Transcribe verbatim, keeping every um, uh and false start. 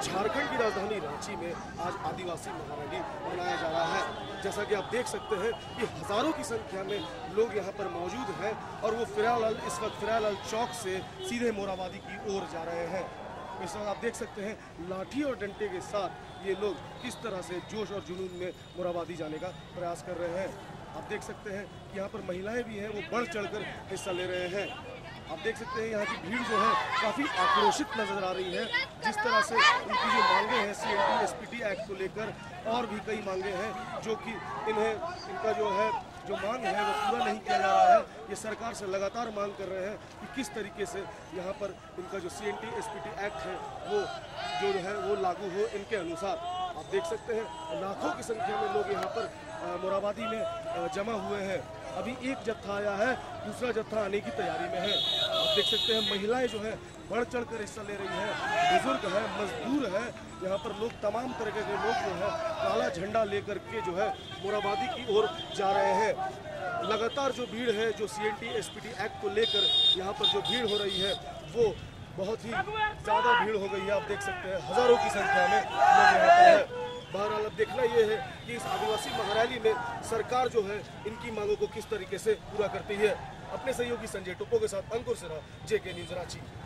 झारखंड की राजधानी रांची में आज आदिवासी महारैली मनाया जा रहा है। जैसा कि आप देख सकते हैं कि हजारों की संख्या में लोग यहाँ पर मौजूद हैं और वो फिरालाल इस वक्त फिरालाल चौक से सीधे मोरहाबादी की ओर जा रहे हैं। इस वक्त आप देख सकते हैं लाठी और डंडे के साथ ये लोग किस तरह से जोश और जुनून में मोरहाबादी जाने का प्रयास कर रहे हैं। आप देख सकते हैं कि यहाँ पर महिलाएं भी हैं, वो बढ़ चढ़कर हिस्सा ले रहे हैं। आप देख सकते हैं यहाँ की भीड़ जो है काफ़ी आक्रोशित नजर आ रही है। जिस तरह से उनकी जो मांगे हैं C N T S P T act को लेकर और भी कई मांगे हैं जो कि इन्हें इनका जो है जो मांग है वो पूरा नहीं किया जा रहा है। ये सरकार से लगातार मांग कर रहे हैं कि किस तरीके से यहाँ पर इनका जो C N T S P T act है वो जो है वो लागू हो इनके अनुसार। आप देख सकते हैं लाखों की संख्या में लोग यहाँ पर मोरहाबादी में जमा हुए हैं। अभी एक जत्था आया है, दूसरा जत्था आने की तैयारी में है। आप देख सकते हैं महिलाएं जो है बढ़ चढ़ कर हिस्सा ले रही हैं, बुजुर्ग है, मजदूर है। यहाँ पर लोग तमाम तरह के लोग जो है काला झंडा लेकर के जो है मोरहाबादी की ओर जा रहे हैं। लगातार जो भीड़ है जो C N T S P T act को लेकर यहाँ पर जो भीड़ हो रही है वो बहुत ही ज़्यादा भीड़ हो गई है। आप देख सकते हैं हजारों की संख्या में लोग यहाँ पर है। बहरहाल अब देखना ये है कि इस आदिवासी महारैली में सरकार जो है इनकी मांगों को किस तरीके से पूरा करती है। अपने सहयोगी संजय टुप्पो के साथ अंकुर सिन्हा, जे के न्यूज़ रांची।